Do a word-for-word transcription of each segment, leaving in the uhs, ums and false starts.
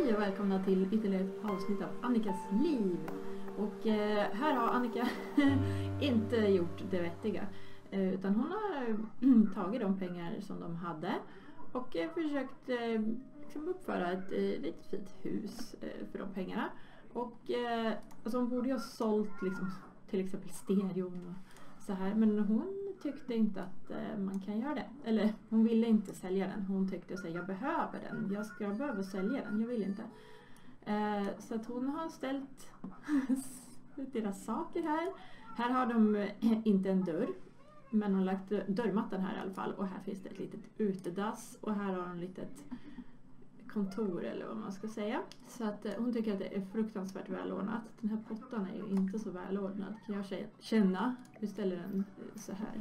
Hej och välkomna till ytterligare ett avsnitt av Annikas liv. Och eh, här har Annika inte gjort det vettiga. Eh, utan hon har tagit de pengar som de hade och eh, försökt eh, liksom uppföra ett eh, riktigt fint hus eh, för de pengarna. Och eh, alltså hon borde ju ha sålt liksom, till exempel stereon och så här. Men hon tyckte inte att eh, man kan göra det. Eller hon ville inte sälja den. Hon tyckte att jag behöver den. Jag ska jag behöver sälja den. Jag vill inte. Eh, så att hon har ställt deras saker här. Här har de eh, inte en dörr. Men hon har lagt dörrmattan här i alla fall. Och här finns det ett litet utedass. Och här har hon ett litet kontor eller vad man ska säga. Så att eh, hon tycker att det är fruktansvärt välordnat. Den här pottan är ju inte så välordnad. Kan jag känna. Vi ställer den eh, så här.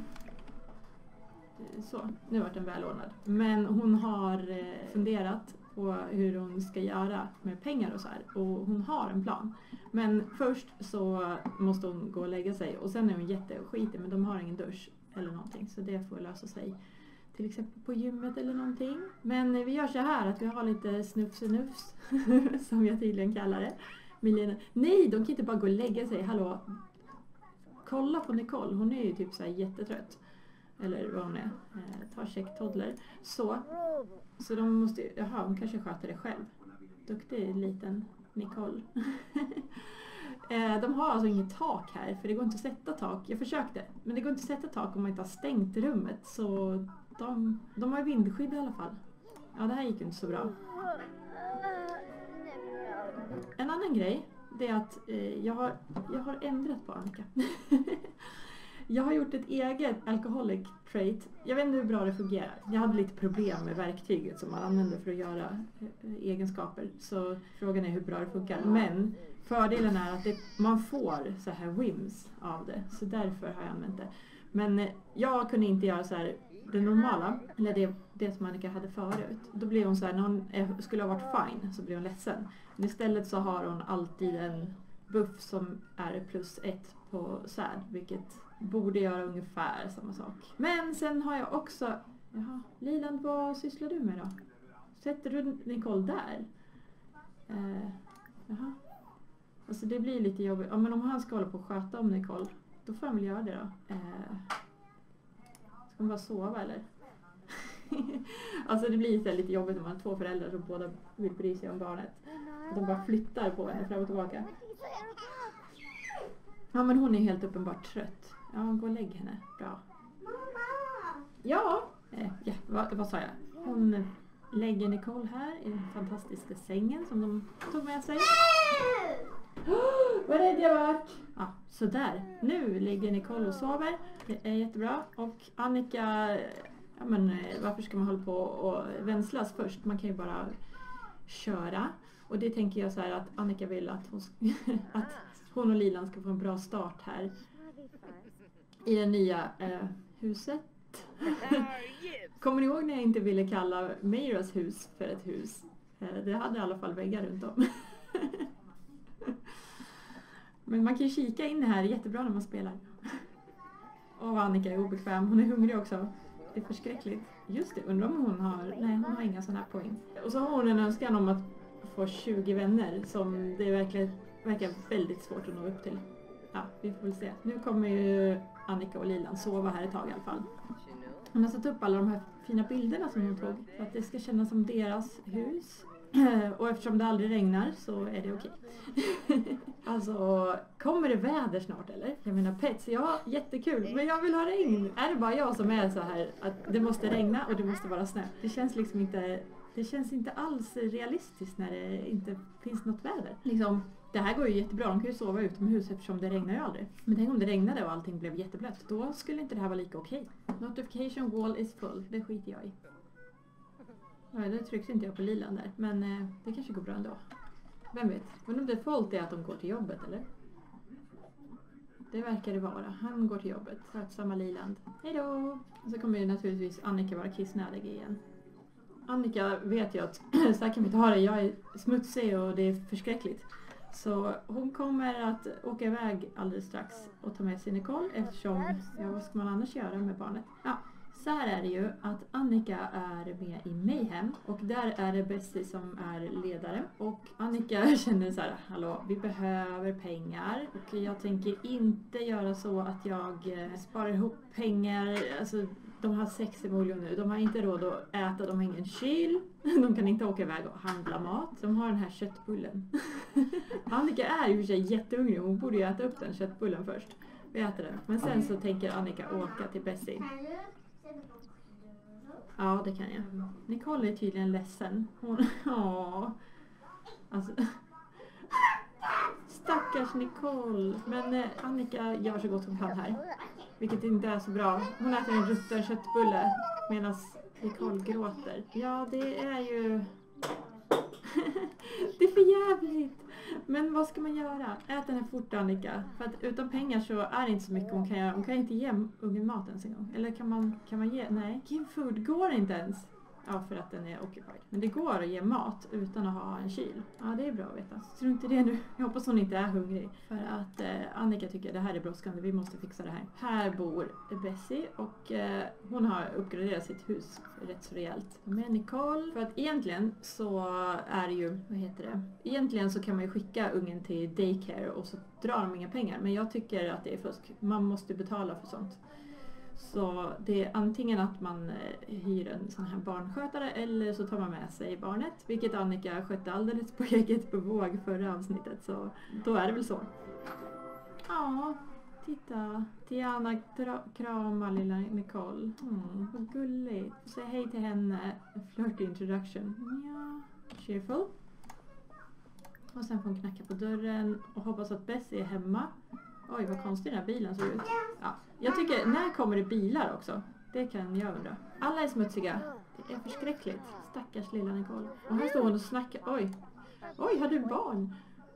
Så, nu vart den välordnad. Men hon har eh, funderat på hur hon ska göra med pengar och så här. Och hon har en plan. Men först så måste hon gå och lägga sig. Och sen är hon jätteskitig, men de har ingen dusch eller någonting. Så det får lösa sig. Till exempel på gymmet eller någonting. Men vi gör så här att vi har lite snufs-nufs. Som jag tydligen kallar det. Milena. Nej, de kan inte bara gå och lägga sig. Hallå. Kolla på Nicole. Hon är ju typ så här jättetrött. Eller vad hon är. Eh, tar checktoddler. Så. Så de måste. Jaha, hon kanske sköter det själv. Duktig liten Nicole. eh, de har alltså inget tak här. För det går inte att sätta tak. Jag försökte. Men det går inte att sätta tak om man inte har stängt rummet. Så de, de har vindskydd i alla fall. Ja, det här gick ju inte så bra. En annan grej. Det är att eh, jag, har, jag har ändrat på Annika. Jag har gjort ett eget alcoholic trait. Jag vet inte hur bra det fungerar. Jag hade lite problem med verktyget som man använder för att göra egenskaper. Så frågan är hur bra det funkar. Men fördelen är att det, man får så här whims av det. Så därför har jag använt det. Men jag kunde inte göra så här det normala. Eller det, det som Annika hade förut. Då blev hon så här, när hon skulle ha varit fine så blev hon ledsen. Men istället så har hon alltid en buff som är plus ett på sad. Vilket borde göra ungefär samma sak. Men sen har jag också. Jaha, Liland, vad sysslar du med då? Sätter du Nicole där? Eh, jaha. Alltså det blir lite jobbigt. Ja, men om han ska hålla på och sköta om Nicole, då får han väl göra det då. Eh, ska hon bara sova eller? Alltså det blir så lite jobbigt om man har två föräldrar som båda vill bry sig om barnet. De bara flyttar på henne fram och tillbaka. Ja, men hon är helt uppenbart trött. Ja, gå och lägg henne. Bra. Ja, eh, ja vad, vad sa jag? Hon lägger Nicole här i den fantastiska sängen som de tog med sig. Oh, vad rädd jag vart! Ja, så där. Nu ligger Nicole och sover. Det är jättebra. Och Annika, ja men varför ska man hålla på och vänslas först? Man kan ju bara köra. Och det tänker jag så här att Annika vill att hon, att hon och Lilan ska få en bra start här. I det nya eh, huset. Kommer ni ihåg när jag inte ville kalla Meiras hus för ett hus? Eh, det hade i alla fall väggar runt om. Men man kan ju kika in här, jättebra när man spelar. Och Annika är obekväm, hon är hungrig också. Det är förskräckligt. Just det, undrar om hon har, nej hon har inga sådana här poäng. Och så har hon en önskan om att få tjugo vänner som det verkligen verkar väldigt svårt att nå upp till. Ja, vi får väl se. Nu kommer ju Annika och Lilan sova här ett tag i alla fall. Hon har satt upp alla de här fina bilderna som hon tog för att det ska kännas som deras hus. Och eftersom det aldrig regnar så är det okej. Alltså, kommer det väder snart eller? Jag menar pets, ja jättekul, men jag vill ha regn. Är det bara jag som är så här att det måste regna och det måste vara snö? Det känns liksom inte, det känns inte alls realistiskt när det inte finns något väder. Liksom, det här går ju jättebra, de kan ju sova utomhus eftersom det regnar ju aldrig. Men tänk om det regnade och allting blev jätteblött, då skulle inte det här vara lika okej. Notification wall is full, det skiter jag i. Ja, det tryckte inte jag på Lilan där, men eh, det kanske går bra ändå. Vem vet? Men om default är att de går till jobbet, eller? Det verkar det vara. Han går till jobbet. Skötsamma Liland. Hej då! Och så kommer ju naturligtvis Annika vara kissnödig igen. Annika vet ju att så här kan vi inte ha det. Jag är smutsig och det är förskräckligt. Så hon kommer att åka iväg alldeles strax och ta med sig Nicole eftersom, ja vad ska man annars göra med barnet? Ja, Så här är det ju att Annika är med i Mayhem och där är det Bessie som är ledare. Och Annika känner så här, hallå, vi behöver pengar och jag tänker inte göra så att jag sparar ihop pengar. Alltså, de har sex emolion nu, de har inte råd att äta, de har ingen kyl, de kan inte åka iväg och handla mat. De har den här köttbullen. Annika är ju för sig jättehungrig, hon borde ju äta upp den köttbullen först. Vi äter den. Men sen så tänker Annika åka till Bessie. Ja, det kan jag. Nicole är tydligen ledsen. Hon, åh. Alltså. Stackars Nicole. Men eh, Annika gör så gott hon kan här. Vilket inte är så bra. Hon äter en rutten köttbulle medan Nicole gråter. Ja, det är ju... det är för jävligt. Men vad ska man göra? Ät den här fort, Annika. För att utan pengar så är det inte så mycket hon kan göra. Hon kan inte ge ungen mat ens en gång. Eller kan man, kan man ge? Nej. Give food går inte ens. Ja, för att den är occupied. Men det går att ge mat utan att ha en kyl. Ja, det är bra att veta. Tror inte det nu. Jag hoppas hon inte är hungrig. För att eh, Annika tycker det här är brådskande. Vi måste fixa det här. Här bor Bessie och eh, hon har uppgraderat sitt hus rätt så rejält. Med Nicole. För att egentligen så är det ju, vad heter det? Egentligen så kan man ju skicka ungen till daycare och så drar de inga pengar. Men jag tycker att det är fusk. Man måste betala för sånt. Så det är antingen att man hyr en sån här barnskötare eller så tar man med sig barnet. Vilket Annika skötte alldeles på eget bevåg förra avsnittet. Så då är det väl så. Ja, titta. Tiana kramar lilla Nicole. Mm, vad gulligt. Säg hej till henne. Flirty introduction. Ja, cheerful. Och sen får hon knacka på dörren och hoppas att Bessie är hemma. Oj, vad konstigt den här bilen ser ut. Ja. Jag tycker, när kommer det bilar också? Det kan jag undra. Alla är smutsiga. Det är förskräckligt. Stackars lilla Nicole. Och här står hon och snackar. Oj. Oj, har du barn?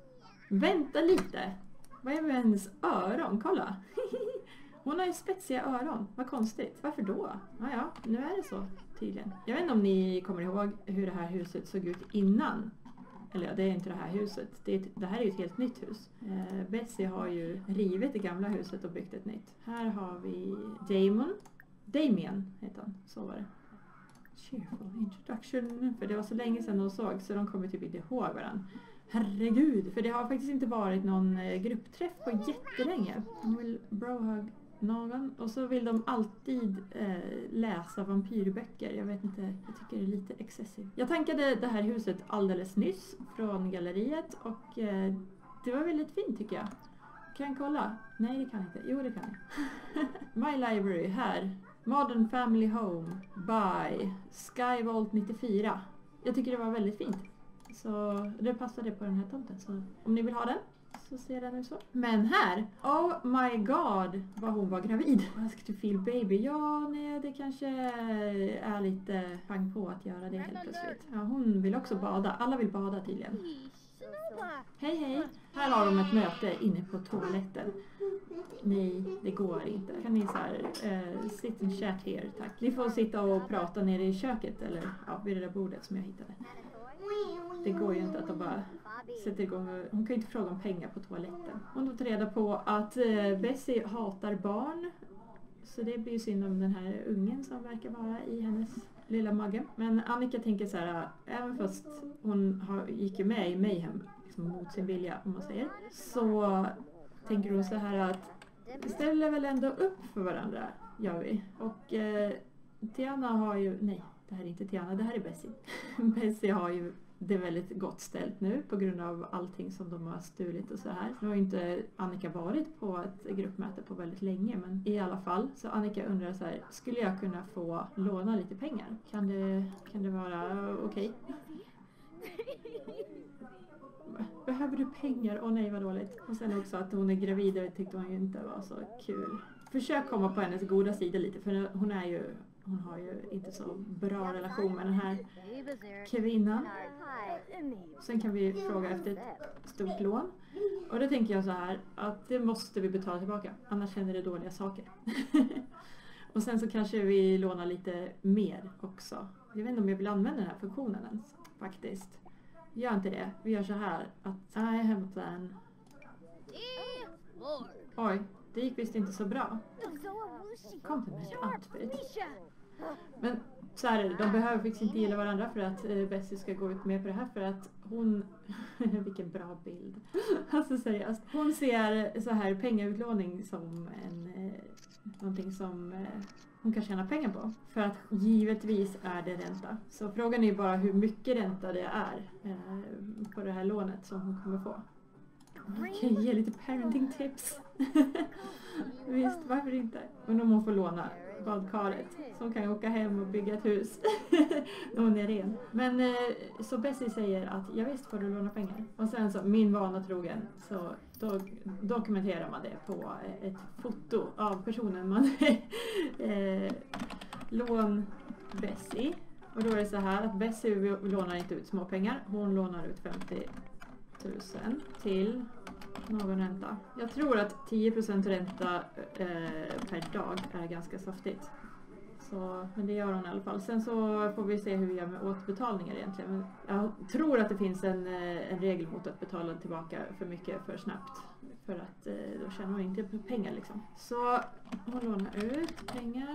Vänta lite. Vad är med hennes öron? Kolla. Hon har ju spetsiga öron. Vad konstigt. Varför då? Ja, ja, nu är det så tydligen. Jag vet inte om ni kommer ihåg hur det här huset såg ut innan. Eller ja, det är inte det här huset. Det, är ett, det här är ju ett helt nytt hus. Eh, Bessie har ju rivit det gamla huset och byggt ett nytt. Här har vi Damon. Damien heter han. Så var det. Cheerful introduction. För det var så länge sedan de såg så de kommer typ inte ihåg varandra. Herregud. För det har faktiskt inte varit någon eh, gruppträff på jättelänge. De vill brohug någon. Och så vill de alltid eh, läsa vampyrböcker. Jag vet inte, jag tycker det är lite excessivt. Jag tankade det här huset alldeles nyss från galleriet och eh, det var väldigt fint tycker jag. Kan jag kolla? Nej, det kan jag inte. Jo, det kan jag. My Library, här. Modern Family Home by Skyvolt nittiofyra. Jag tycker det var väldigt fint. Så det passade på den här tomten. Så om ni vill ha den så ser den ut så. Men här, oh my god, vad hon var gravid. Ask to feel baby. Ja, nej, det kanske är lite pang på att göra det helt plötsligt. Ja, hon vill också bada. Alla vill bada tydligen. Hej, hej. Här har de ett möte inne på toaletten. Nej, det går inte. Kan ni så här, uh, sit and chat here, tack. Ni får sitta och prata nere i köket eller ja, vid det där bordet som jag hittade. Det går ju inte att de bara sätter igång. Och, hon kan ju inte fråga om pengar på toaletten. Hon har fått reda på att uh, Bessie hatar barn. Så det blir ju synd om den här ungen som verkar vara i hennes lilla mage. Men Annika tänker så här, även fast hon har, gick ju med i Mayhem liksom mot sin vilja om man säger. Så tänker hon så här att vi ställer väl ändå upp för varandra, gör vi. Och eh, Tiana har ju, nej det här är inte Tiana, det här är Bessie. Bessie har ju det väldigt gott ställt nu på grund av allting som de har stulit och så här. Nu har ju inte Annika varit på ett gruppmöte på väldigt länge, men i alla fall. Så Annika undrar så här, skulle jag kunna få låna lite pengar? Kan det, kan det vara okej? Behöver du pengar? Åh nej vad dåligt. Och sen också att hon är gravid och tyckte hon ju inte var så kul. Försök komma på hennes goda sida lite för hon är ju, hon har ju inte så bra relation med den här kvinnan. Sen kan vi fråga efter ett stort lån. Och då tänker jag så här att det måste vi betala tillbaka. Annars händer det dåliga saker. Och sen så kanske vi lånar lite mer också. Jag vet inte om jag vill använda den här funktionen ens faktiskt. Gör inte det. Vi gör så här att I have a plan. Oj, det gick visst inte så bra. Compliment outfit. Men så är det, de behöver faktiskt inte gilla varandra för att eh, Bessie ska gå ut med på det här, för att hon, vilken bra bild, alltså seriöst, hon ser så här pengautlåning som en, eh, någonting som eh, hon kan tjäna pengar på, för att givetvis är det ränta. Så frågan är ju bara hur mycket ränta det är eh, på det här lånet som hon kommer få. Man kan ge lite parenting tips. Visst, varför inte? Men om hon får låna badkaret som kan åka hem och bygga ett hus när hon är ren. Men eh, så Bessie säger att jag visst får du låna pengar. Och sen så, min vana trogen, så då dokumenterar man det på ett foto av personen man eh, lån Bessie. Och då är det så här att Bessie lånar inte ut små pengar. Hon lånar ut femtio tusen till någon ränta. Jag tror att tio procent ränta eh, per dag är ganska saftigt. Så, men det gör hon i alla fall. Sen så får vi se hur vi gör med återbetalningar egentligen. Men jag tror att det finns en, en regel mot att betala tillbaka för mycket för snabbt. För att eh, då tjänar hon inte pengar liksom. Så hon lånar ut pengar.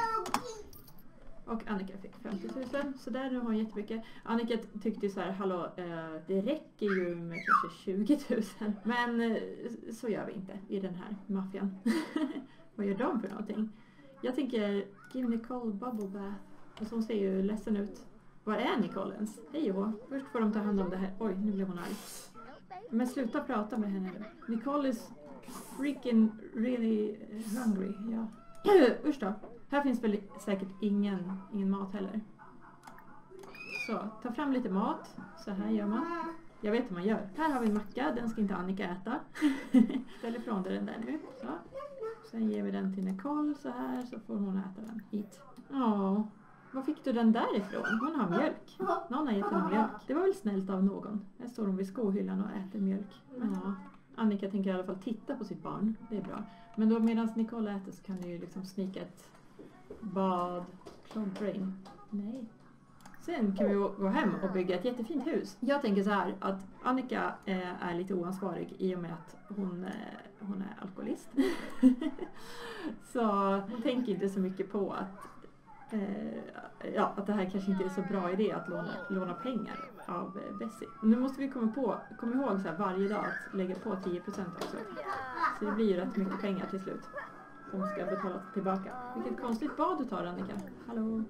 Och Annika fick femtio tusen. Så där nu har hon jättemycket. Annika tyckte så här, hallå, eh, det räcker ju med kanske tjugo tusen. Men eh, så gör vi inte i den här maffian. Vad gör de för någonting? Jag tänker, give Nicole bubble bath. Och hon ser ju ledsen ut. Var är Nicole ens? Hej och först får de ta hand om det här. Oj, nu blev hon arg. Men sluta prata med henne nu. Nicole is freaking really hungry. Ja. Usch då. Här finns väl säkert ingen, ingen mat heller. Så, ta fram lite mat. Så här gör man. Jag vet hur man gör. Här har vi en macka. Den ska inte Annika äta. Ställ ifrån den där nu. Så. Sen ger vi den till Nicole så här. Så får hon äta den. Hit. Ja, var fick du den därifrån? Hon har mjölk. Någon har gett henne mjölk. Det var väl snällt av någon. Här står hon vid skohyllan och äter mjölk. Ja. Annika tänker i alla fall titta på sitt barn. Det är bra. Men då medan Nicole äter så kan du ju liksom snika ett bad, klontring. Nej. Sen kan vi gå hem och bygga ett jättefint hus. Jag tänker så här att Annika eh, är lite oansvarig i och med att hon, eh, hon är alkoholist. Så hon tänker inte så mycket på att, eh, ja, att det här kanske inte är så bra idé att låna, låna pengar av eh, Bessie. Nu måste vi komma, på, komma ihåg så här varje dag att lägga på tio procent också. Så det blir ju rätt mycket pengar till slut som ska betalas tillbaka. Vilket konstigt bad du tar, Annika. Hallå.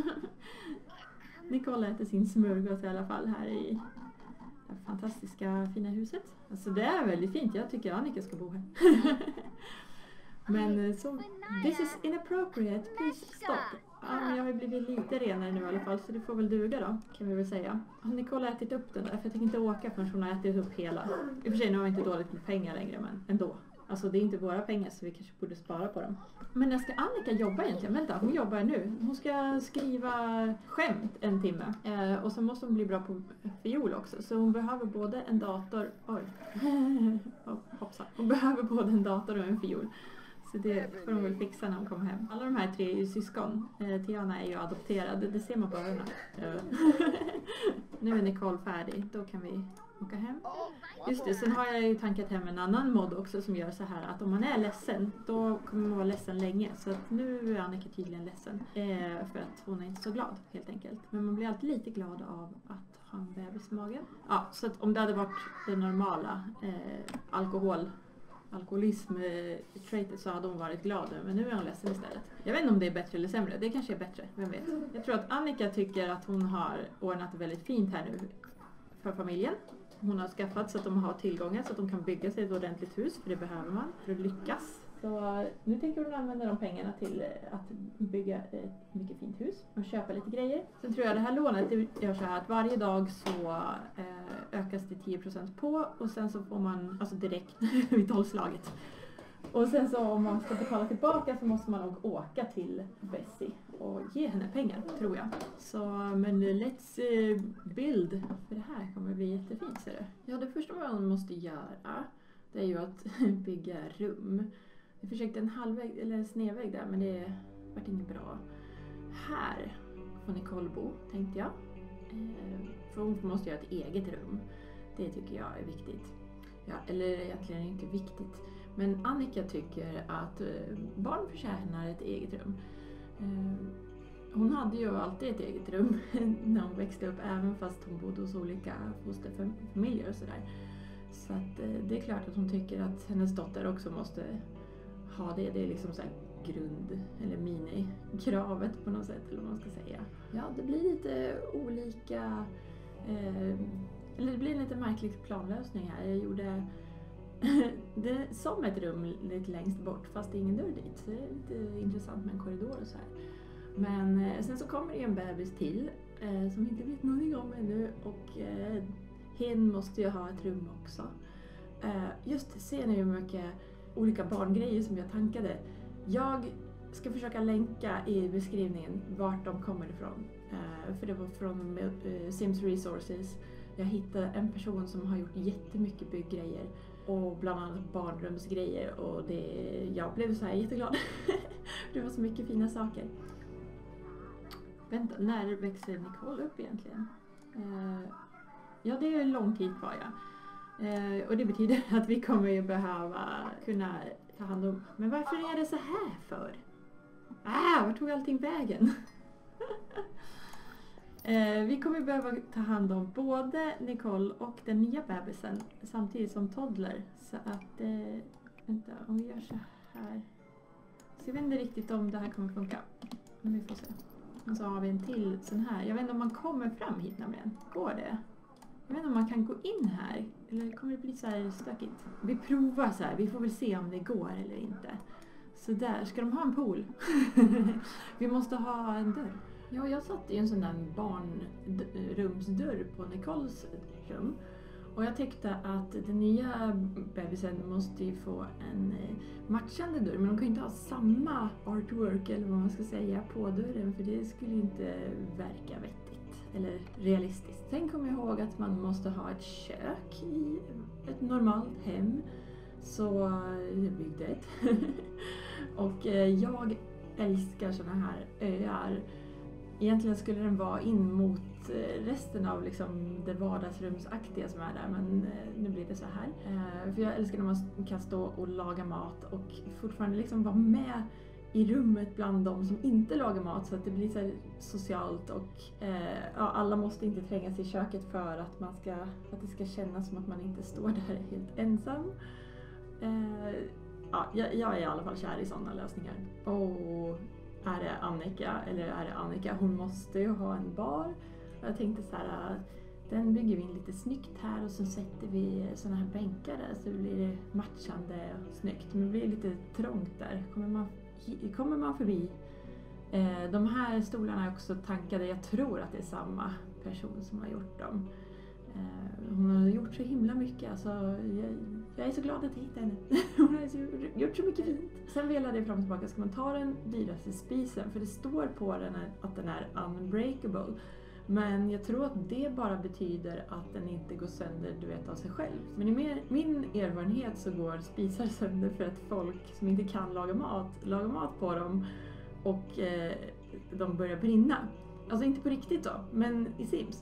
Nicole äter sin smörgås i alla fall här i det fantastiska fina huset. Alltså det är väldigt fint. Jag tycker Annika ska bo här. Men så, this is inappropriate. Please stop. Ja, men jag har ju blivit lite renare nu i alla fall, så det får väl duga då, kan vi väl säga. Har Nicole ätit upp den där? För jag tänker inte åka förrän hon har ätit upp hela. I och för sig, nu har jag inte dåligt med pengar längre, men ändå. Alltså det är inte våra pengar, så vi kanske borde spara på dem. Men när ska Annika jobba egentligen? Vänta, hon jobbar nu. Hon ska skriva skämt en timme. Eh, och så måste hon bli bra på fiol också. Så hon behöver både en dator... Oj. Hoppsan. Hon behöver både en dator och en fiol. Så det får hon väl fixa när hon kommer hem. Alla de här tre är ju syskon. Eh, Tiana är ju adopterad. Det ser man på öronen. Nu är Nicole färdig. Då kan vi åka hem. Just det, sen har jag ju tankat hem en annan mod också som gör så här att om man är ledsen, då kommer man vara ledsen länge. Så att nu är Annika tydligen ledsen. Eh, för att hon är inte så glad, helt enkelt. Men man blir alltid lite glad av att ha en bebis i magen. Ja, så att om det hade varit det normala eh, alkohol... alkoholism-traitet så hade hon varit glad nu, men nu är hon ledsen istället. Jag vet inte om det är bättre eller sämre, det kanske är bättre, vem vet. Jag tror att Annika tycker att hon har ordnat det väldigt fint här nu för familjen. Hon har skaffat så att de har tillgångar så att de kan bygga sig ett ordentligt hus, för det behöver man för att lyckas. Så nu tänker hon använda de pengarna till att bygga ett mycket fint hus och köpa lite grejer. Sen tror jag det här lånet det gör så här att varje dag så eh, ökas det tio procent på och sen så får man, alltså direkt vid tolvslaget. Och sen så om man ska betala tillbaka så måste man nog åka till Bessie och ge henne pengar, tror jag. Så, men let's uh, build. För det här kommer bli jättefint, ser du. Ja, det första man måste göra, det är ju att bygga rum. Jag försökte en halvvägg, eller en snedvägg där, men det vart inget bra. Här får Nicole bo, tänkte jag. För hon måste göra ett eget rum. Det tycker jag är viktigt. Ja, eller egentligen inte viktigt. Men Annika tycker att barn förtjänar ett eget rum. Hon hade ju alltid ett eget rum när hon växte upp, även fast hon bodde hos olika fosterfamiljer och sådär. Så att det är klart att hon tycker att hennes dotter också måste ha det. Det är liksom så här grund- eller minikravet på något sätt, eller vad man ska säga. Ja, det blir lite olika, eh, eller det blir en lite märklig planlösning här. Jag gjorde det som ett rum lite längst bort, fast det är ingen dörr dit. Så det är lite intressant med en korridor och så här. Men eh, sen så kommer det en bebis till eh, som inte vet någonting om ännu, och eh, hen måste ju ha ett rum också. Eh, just ser ni hur mycket olika barngrejer som jag tankade. Jag ska försöka länka i beskrivningen vart de kommer ifrån. Eh, för det var från eh, Sims Resources. Jag hittade en person som har gjort jättemycket bygggrejer. Och bland annat barnrumsgrejer. Och det, jag blev så här jätteglad. Det var så mycket fina saker. Vänta, när växer Nicole upp egentligen? Eh, ja, det är en lång tid kvar, ja. Eh, och det betyder att vi kommer ju behöva kunna ta hand om... Men varför är det så här för? Ah, var tog allting vägen? eh, vi kommer behöva ta hand om både Nicole och den nya bebisen samtidigt som toddler. Så att... Eh, vänta, om vi gör så här... Så jag vet inte riktigt om det här kommer funka. Men vi får se. Och så har vi en till sån här. Jag vet inte om man kommer fram hit nämligen. Går det? Jag vet inte om man kan gå in här. Eller kommer det bli så här stökigt? Vi provar så här. Vi får väl se om det går eller inte. Så där. Ska de ha en pool? Vi måste ha en dörr. Ja, jag satt i en sån där barnrumsdörr på Nicoles rum. Och jag tyckte att den nya bebisen måste ju få en matchande dörr. Men de kan ju inte ha samma artwork eller vad man ska säga på dörren. För det skulle inte verka vettigt eller realistiskt. Sen kommer jag ihåg att man måste ha ett kök i ett normalt hem. Så jag byggde ett. Och jag älskar såna här öar. Egentligen skulle den vara in mot resten av liksom det vardagsrumsaktiga som är där, men nu blir det så här. För jag älskar när man kan stå och laga mat och fortfarande liksom vara med i rummet bland de som inte lagar mat, så att det blir så här socialt och eh, ja, alla måste inte trängas i köket för att, man ska, att det ska kännas som att man inte står där helt ensam. Eh, ja, jag, jag är i alla fall kär i sådana lösningar. Och är det Annika, eller är det Annika? Hon måste ju ha en bar. Jag tänkte så här, den bygger vi in lite snyggt här och så sätter vi såna här bänkar där så blir det matchande och snyggt. Men det blir lite trångt där. Kommer man, kommer man förbi. Eh, de här stolarna är också tankade, jag tror att det är samma person som har gjort dem. Eh, hon har gjort så himla mycket, alltså, jag, jag är så glad att jag hittade henne. Hon har så, gjort så mycket fint. Sen velade jag fram och tillbaka, ska man ta den dyraste spisen? För det står på den här, att den är unbreakable. Men jag tror att det bara betyder att den inte går sönder, du vet, av sig själv. Men i mer, min erfarenhet så går spisar sönder för att folk som inte kan laga mat, lagar mat på dem och eh, de börjar brinna. Alltså inte på riktigt då, men i Sims.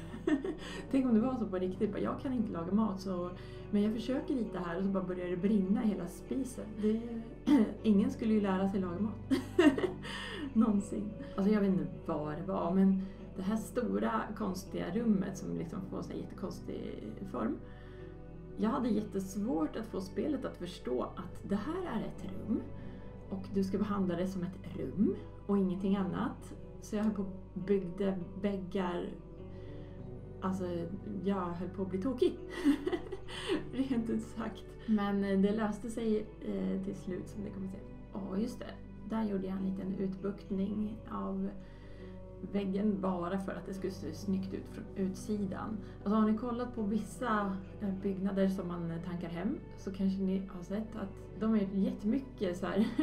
Tänk om det var så på riktigt, jag kan inte laga mat så, men jag försöker lite här och så bara börjar det brinna hela spisen. Det, ingen skulle ju lära sig laga mat. Någonsin. Alltså jag vet inte vad det var, men det här stora konstiga rummet som liksom får en jättekonstig form. Jag hade jättesvårt att få spelet att förstå att det här är ett rum och du ska behandla det som ett rum och ingenting annat. Så jag höll på att byggde väggar. Alltså jag höll på att bli tokig. Rent ut sagt. Men det löste sig eh, till slut som det kommer att se. Åh just det, där gjorde jag en liten utbuktning av väggen bara för att det skulle se snyggt ut från utsidan. Alltså har ni kollat på vissa byggnader som man tankar hem så kanske ni har sett att de är jättemycket så här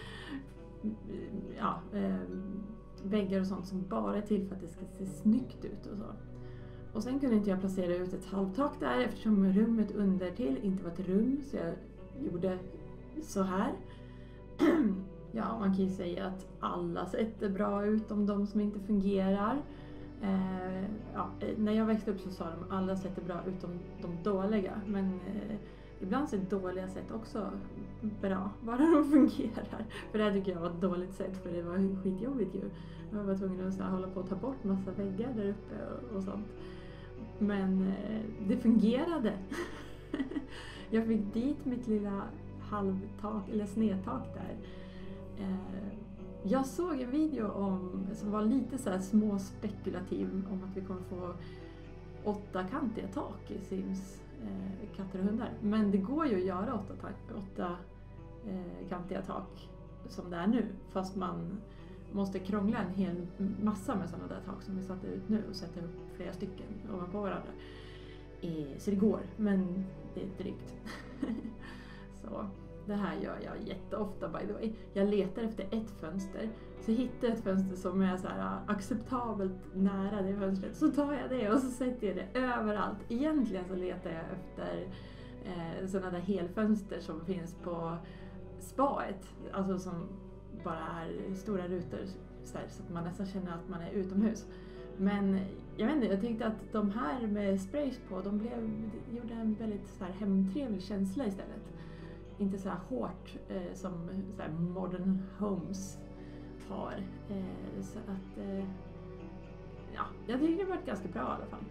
ja, eh, väggar och sånt som bara är till för att det ska se snyggt ut och så. Och sen kunde inte jag placera ut ett halvtak där eftersom rummet under till inte var ett rum, så jag gjorde så här. Ja, man kan ju säga att alla sätter bra ut om de som inte fungerar. Eh, ja, när jag växte upp så sa de alla sätter bra ut om de dåliga. Men eh, ibland så är dåliga sätt också bra, bara de fungerar. För det här tycker jag var ett dåligt sätt, för det var skitjobbigt ju. Jag var tvungen att så här, hålla på att ta bort massa väggar där uppe och, och sånt. Men eh, det fungerade. Jag fick dit mitt lilla halvtak, eller snedtak där. Eh, jag såg en video om, som var lite så här små spekulativ om att vi kommer få åtta kantiga tak i Sims eh, katter och hundar. Men det går ju att göra åtta, tak, åtta eh, kantiga tak som det är nu. Fast man måste krångla en hel massa med sådana där tak som vi satte ut nu och sätta upp flera stycken ovanpå varandra. Eh, så det går, men det är drygt. Så det här gör jag jätteofta, by the way. Jag letar efter ett fönster, så hittar jag ett fönster som är så här acceptabelt nära det fönstret. Så tar jag det och så sätter jag det överallt. Egentligen så letar jag efter eh, sådana där helfönster som finns på spaet. Alltså som bara är stora rutor så, här, så att man nästan känner att man är utomhus. Men jag vet inte, jag tyckte att de här med sprays på, de blev, gjorde en väldigt så här hemtrevlig känsla istället. Inte så här hårt eh, som så här modern homes har. Eh, så att, eh, ja, jag tycker det var ganska bra i alla fall.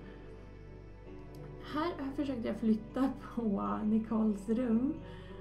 Här försökte jag flytta på Nicoles rum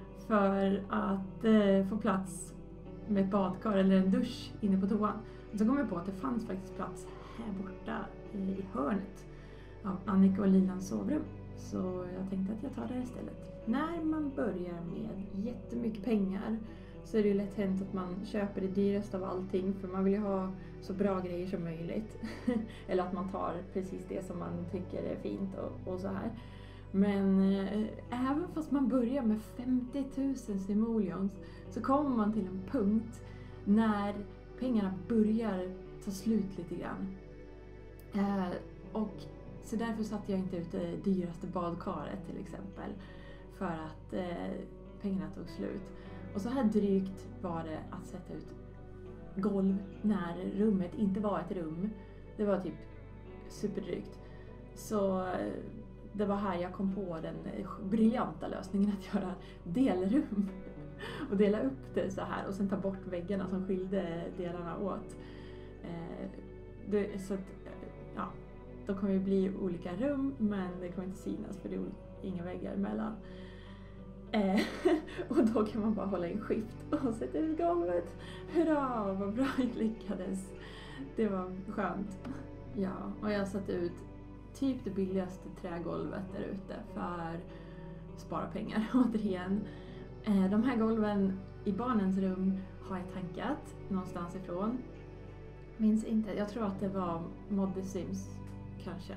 för att eh, få plats med ett badkar eller en dusch inne på toan. Och så kom jag på att det fanns faktiskt plats här borta i hörnet av Annika och Lilans sovrum. Så jag tänkte att jag tar det här istället. När man börjar med jättemycket pengar så är det ju lätt hänt att man köper det dyraste av allting. För man vill ju ha så bra grejer som möjligt. Eller att man tar precis det som man tycker är fint och, och så här. Men eh, även fast man börjar med femtio tusen simoleons så kommer man till en punkt när pengarna börjar ta slut lite grann. Eh, och så därför satte jag inte ut det dyraste badkaret till exempel. För att eh, pengarna tog slut. Och så här drygt var det att sätta ut golv när rummet inte var ett rum. Det var typ superdrygt. Så eh, det var här jag kom på den briljanta lösningen att göra delrum. Och dela upp det så här och sen ta bort väggarna som skilde delarna åt. Eh, det, så att, ja, då kommer det bli olika rum, men det kommer inte synas för det är inga väggar emellan. Eh, och då kan man bara hålla in skift och sätta ut golvet. Hurra, vad bra jag lyckades. Det var skönt. Ja, och jag satte ut typ det billigaste trägolvet där ute för att spara pengar återigen. Eh, de här golven i barnens rum har jag tankat någonstans ifrån. Minns inte, jag tror att det var Mod The Sims kanske.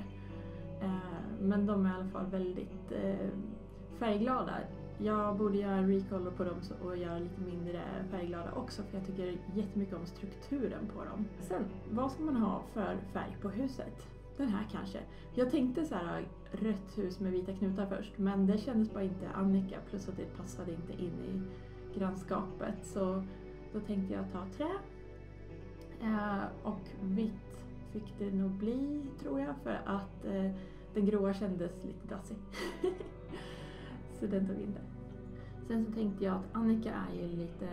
Eh, men de är i alla fall väldigt eh, färgglada. Jag borde göra en recolor på dem och göra lite mindre färgglada också, för jag tycker jättemycket om strukturen på dem. Sen, vad ska man ha för färg på huset? Den här kanske. Jag tänkte så här rött hus med vita knutar först, men det kändes bara inte Annika, plus att det passade inte in i grannskapet. Så då tänkte jag ta trä. Eh, och vitt fick det nog bli, tror jag, för att eh, den gråa kändes lite dassig. Så den tog in det. Sen så tänkte jag att Annika är ju lite,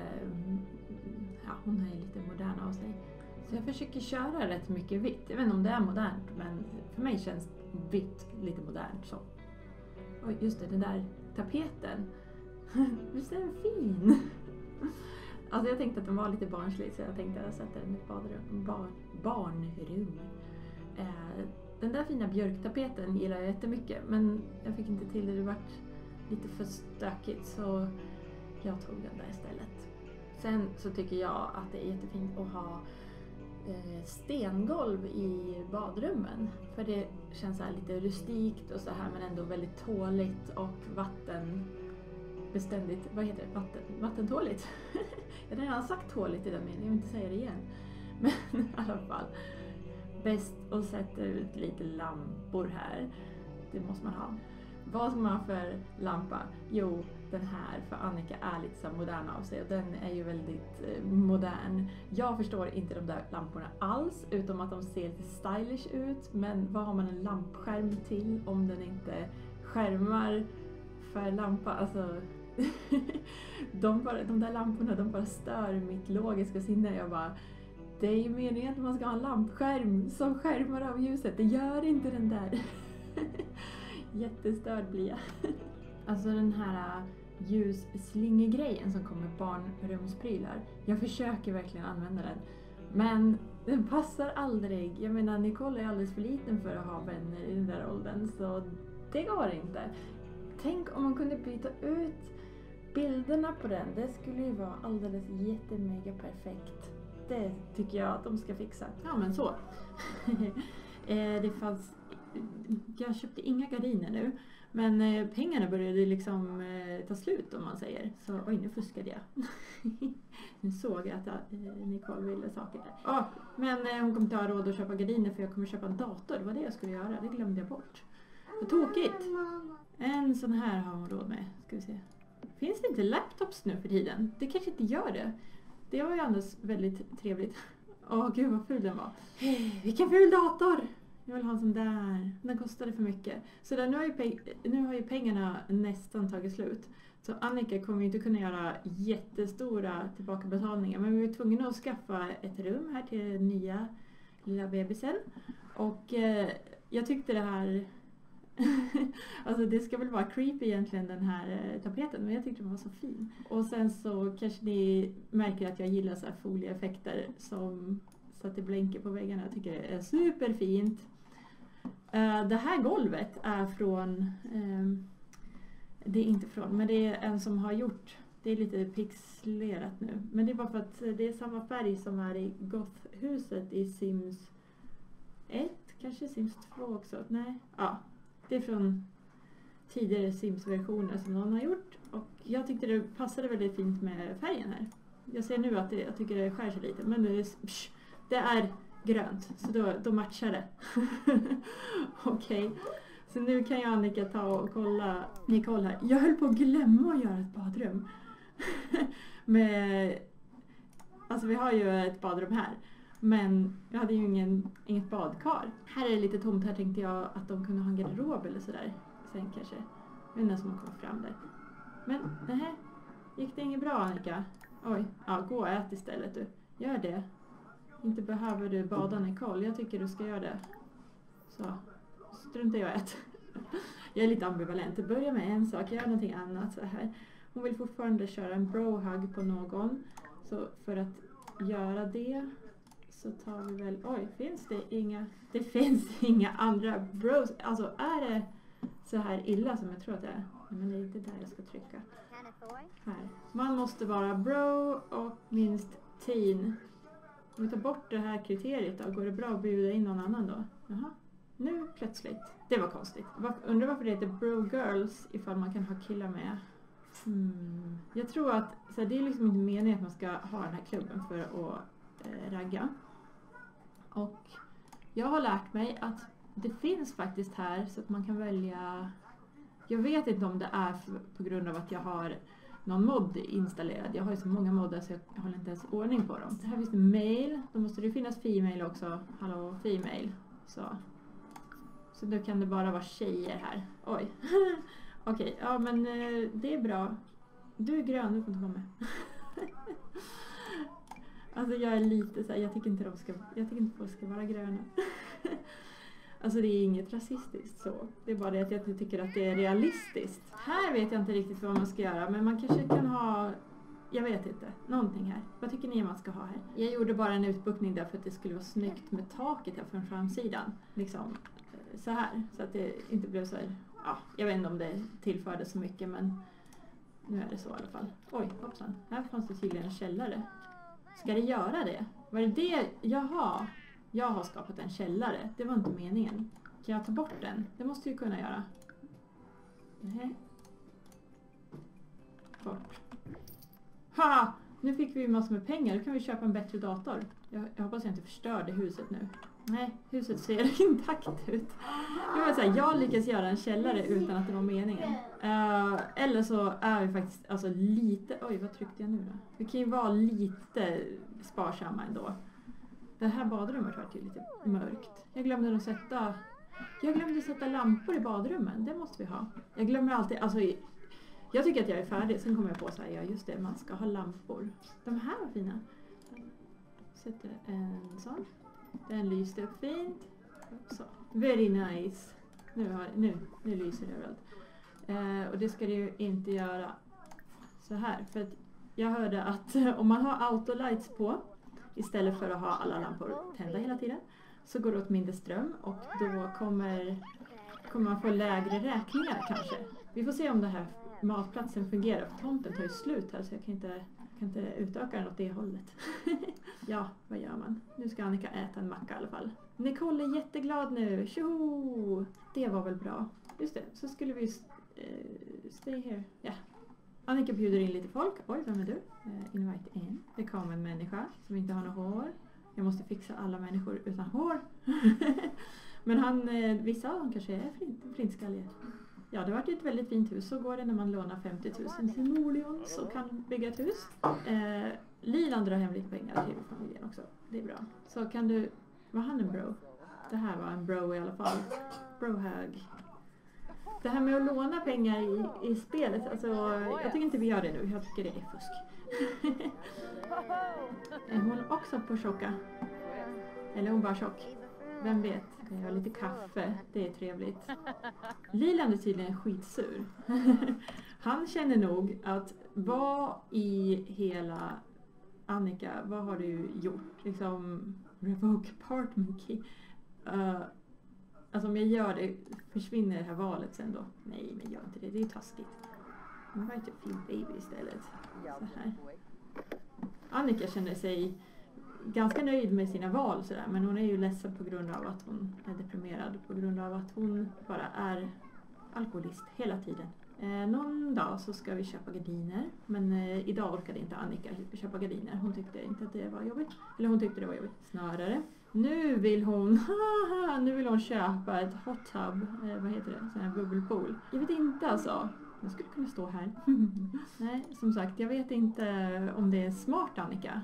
ja, hon är ju lite modern av sig. Så jag försöker köra rätt mycket vitt. Jag vet inte om det är modernt, men för mig känns vitt lite modernt så. Och just det, den där tapeten. Visst är den fin? Alltså jag tänkte att den var lite barnslig, så jag tänkte att jag sätter den i ett badrum, bar, barnrum. Eh, den där fina björktapeten gillar jag jättemycket, men jag fick inte till det. Det var lite för stökigt, så jag tog den där istället. Sen så tycker jag att det är jättefint att ha eh, stengolv i badrummen. För det känns så här lite rustikt och så här, men ändå väldigt tåligt och vattenbeständigt. Vad heter det? Vatten, vattentåligt. Jag har redan sagt tåligt i den meningen, jag vill inte säga det igen. Men i alla fall, bäst att sätta ut lite lampor här. Det måste man ha. Vad ska man ha för lampa? Jo, den här, för Annika är lite så modern av sig och den är ju väldigt eh, modern. Jag förstår inte de där lamporna alls, utom att de ser lite stylish ut. Men vad har man en lampskärm till om den inte skärmar för lampa, alltså de, bara, de där lamporna, de bara stör mitt logiska sinne. Jag bara, det är ju meningen att man ska ha en lampskärm som skärmar av ljuset. Det gör inte den där. Jättestörd blir jag. Alltså den här ljusslingegrejen som kommer barnrumsprylar. Jag försöker verkligen använda den. Men den passar aldrig. Jag menar, Nicole är alldeles för liten för att ha vänner i den där åldern. Så det går inte. Tänk om man kunde byta ut bilderna på den. Det skulle ju vara alldeles jättemega perfekt. Det tycker jag att de ska fixa. Ja, men så. Det fanns... Jag köpte inga gardiner nu. Men pengarna började liksom ta slut, om man säger. Så oj, nu fuskade jag. Nu såg jag att Nicole ville saker där. Oh, men hon kommer inte ha råd att köpa gardiner för jag kommer köpa en dator. Det var det jag skulle göra. Det glömde jag bort. Vad tråkigt. En sån här har hon råd med. Ska vi se. Finns det inte laptops nu för tiden? Det kanske inte gör det. Det var ju annars väldigt trevligt. Åh oh, gud vad ful den var. Hey, vilken ful dator! Jag vill ha en sån där. Den kostade för mycket. Så där, nu, har ju peng- nu har ju pengarna nästan tagit slut. Så Annika kommer ju inte kunna göra jättestora tillbakabetalningar. Men vi var tvungna att skaffa ett rum här till den nya lilla bebisen. Och eh, jag tyckte det här... alltså det ska väl vara creepy egentligen, den här eh, tapeten. Men jag tyckte den var så fin. Och sen så kanske ni märker att jag gillar så här folieeffekter som... så att det blänker på väggarna. Jag tycker det är superfint. Uh, det här golvet är från... Um, det är inte från, men det är en som har gjort... Det är lite pixlerat nu. Men det är bara för att det är samma färg som är i Goth-huset i Sims ett. Kanske Sims två också. Nej, ja. Det är från tidigare Sims-versioner som någon har gjort. Och jag tyckte det passade väldigt fint med färgen här. Jag ser nu att det, jag tycker det skär sig lite. Men det är... Psh, det är grönt, så då, då matchar det. Okej, okay. Så nu kan jag Annika ta och kolla Nicole här. Jag höll på att glömma att göra ett badrum. Med, alltså vi har ju ett badrum här. Men jag hade ju ingen, inget badkar. Här är det lite tomt. Här tänkte jag att de kunde ha en garderob eller sådär. Sen kanske. Jag vet inte som har kommit fram där. Men nej, gick det inget bra Annika? Oj, ja, gå och ät istället du. Gör det. Inte behöver du bada Nicole. Jag tycker du ska göra det. Så. Strunta jag ät. Jag är lite ambivalent. Det börjar med en sak. Gör någonting annat så här. Hon vill fortfarande köra en bro-hug på någon. Så för att göra det så tar vi väl... Oj, finns det inga... Det finns inga andra bros. Alltså är det så här illa som jag tror att det är? Men det är inte där jag ska trycka. Här. Man måste vara bro och minst teen. Om vi tar bort det här kriteriet då, går det bra att bjuda in någon annan då? Jaha, nu plötsligt. Det var konstigt. Undrar varför det heter bro girls ifall man kan ha killar med. Hmm. Jag tror att så här, det är liksom inte meningen att man ska ha den här klubben för att eh, ragga. Och jag har lärt mig att det finns faktiskt här så att man kan välja... Jag vet inte om det är för, på grund av att jag har... någon mod installerad. Jag har ju så många moddar så jag håller inte ens ordning på dem. Här finns det mail. Då måste det finnas female också. Hallå, female. Så. Så då kan det bara vara tjejer här. Oj. Okej, okay, ja men eh, det är bra. Du är grön, du får inte vara med. Alltså jag är lite så här, jag tycker inte de ska, jag tycker inte folk ska vara gröna. Alltså det är inget rasistiskt så. Det är bara det att jag tycker att det är realistiskt. Här vet jag inte riktigt vad man ska göra. Men man kanske kan ha... Jag vet inte. Någonting här. Vad tycker ni man ska ha här? Jag gjorde bara en utbuktning där för att det skulle vara snyggt med taket här från framsidan. Liksom så här. Så att det inte blev så här... Ja, jag vet inte om det tillförde så mycket men... Nu är det så i alla fall. Oj, hoppsan. Här fanns det tydligen en källare. Ska det göra det? Var det det? Jaha. Jag har skapat en källare. Det var inte meningen. Kan jag ta bort den? Det måste jag kunna göra. Nej. Bort. Ha! Nu fick vi massor med pengar. Då kan vi köpa en bättre dator. Jag, jag hoppas jag inte förstörde huset nu. Nej, huset ser intakt ut. Jag vill säga, jag lyckas göra en källare utan att det var meningen. Uh, eller så är vi faktiskt alltså lite... Oj, vad tryckte jag nu då? Vi kan ju vara lite sparsamma ändå. Det här badrummet var till lite mörkt. Jag glömde att sätta... Jag glömde sätta lampor i badrummen. Det måste vi ha. Jag glömmer alltid... Alltså, Jag tycker att jag är färdig. Sen kommer jag på så här, ja just det, man ska ha lampor. De här var fina. Sätter en sån. Den lyste upp fint. Så. Very nice. Nu, har, nu, nu lyser det överallt. Eh, och det ska det ju inte göra så här. För att jag hörde att om man har autolights på istället för att ha alla lampor tända hela tiden, så går det åt mindre ström och då kommer, kommer man få lägre räkningar kanske. Vi får se om det här matplatsen fungerar. För tomten tar ju slut här så jag kan inte, kan inte utöka den åt det hållet. Ja, vad gör man? Nu ska Annika äta en macka i alla fall. Nicole är jätteglad nu. Tjoho! Det var väl bra. Just det, så skulle vi uh, stay here. Ja. Annika bjuder in lite folk. Oj, vem är du? Uh, invite in. Det kom en människa som inte har något hår. Jag måste fixa alla människor utan hår. Men han, uh, vissa av dem kanske är flint, flintskalliga. Ja, det har varit ett väldigt fint hus. Så går det när man lånar femtio tusen till Norleons och kan bygga ett hus. Uh, Lilan drar hem lite pengar till familjen också. Det är bra. Så kan du... Var han en bro? Det här var en bro i alla fall. Brohög. Det här med att låna pengar i, i spelet. Alltså, jag tycker inte vi gör det nu. Jag tycker det är fusk. Är hon också på tjocka? Eller hon bara tjock? Vem vet? Jag har lite kaffe. Det är trevligt. Lilan är tydligen skitsur. Han känner nog att vad i hela... Annika, vad har du gjort? Liksom, revoke apartment key. Uh, alltså om jag gör det, försvinner det här valet sen då? Nej, men gör inte det. Det är ju taskigt. Nu var inte fin baby istället. Så här. Annika känner sig ganska nöjd med sina val sådär. Men hon är ju ledsen på grund av att hon är deprimerad. På grund av att hon bara är alkoholist hela tiden. Eh, någon dag så ska vi köpa gardiner. Men eh, idag orkade inte Annika köpa gardiner. Hon tyckte inte att det var jobbigt. Eller hon tyckte det var jobbigt. Snarare. Nu vill hon haha, nu vill hon köpa ett hot tub. Eh, vad heter det? Sån här bubbelpool. Jag vet inte alltså. Jag skulle kunna stå här. Nej, som sagt. Jag vet inte om det är smart Annika.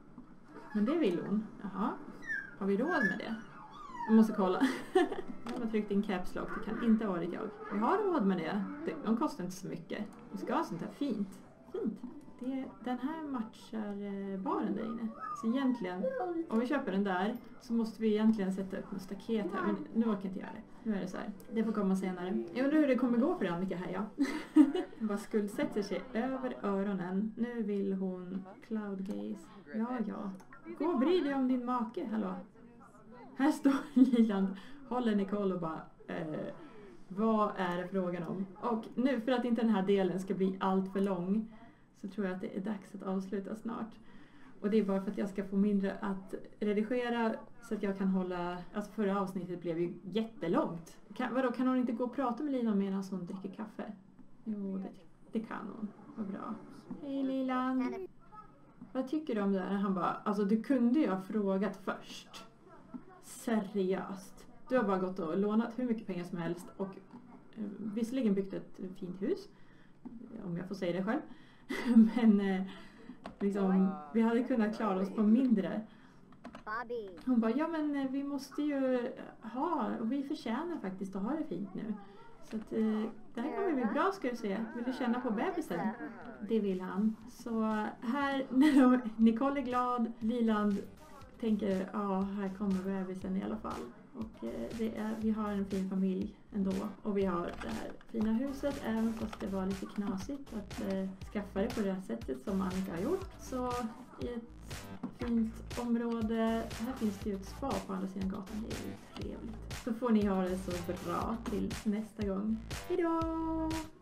Men det vill hon. Jaha. Har vi råd med det? Jag måste kolla. Jag har tryckt in caps lock. Det kan inte ha varit jag. Vi har råd med det. De kostar inte så mycket. Vi ska ha sånt här fint. Fint. Det, den här matchar baren där inne. Så egentligen, om vi köper den där så måste vi egentligen sätta upp en staket här. Men nu orkar jag inte göra det. Nu är det så här. Det får komma senare. Jag undrar hur det kommer gå för Annika här, ja. Hon bara skuldsätter sig över öronen. Nu vill hon cloud gaze. Ja, ja. Gå och bry dig om din make, hallå. Här står Liland, håller Nicole och bara, eh, vad är det frågan om? Och nu för att inte den här delen ska bli allt för lång så tror jag att det är dags att avsluta snart. Och det är bara för att jag ska få mindre att redigera så att jag kan hålla, alltså förra avsnittet blev ju jättelångt. Kan, vadå, kan hon inte gå och prata med Liland medan hon dricker kaffe? Jo, det, det kan hon. Vad bra. Hej Liland. Vad tycker du om det här? Han bara, alltså du kunde ju ha frågat först. Seriöst. Du har bara gått och lånat hur mycket pengar som helst och eh, visserligen byggt ett fint hus. Om jag får säga det själv. Men eh, liksom, vi hade kunnat klara oss på mindre. Hon bara, ja men eh, vi måste ju ha, och vi förtjänar faktiskt att ha det fint nu. Så att, eh, det här kommer bli bra ska du se. Vill du känna på bebisen? Det vill han. Så här, när Nicole är glad, Liland tänker, ja här kommer bebisen i alla fall. Och eh, det är, vi har en fin familj ändå. Och vi har det här fina huset, även fast det var lite knasigt att eh, skaffa det på det här sättet som Annika har gjort. Så i ett fint område, här finns det ju ett spa på andra sidan gatan, det är ju trevligt. Så får ni ha det så bra till nästa gång. Hejdå!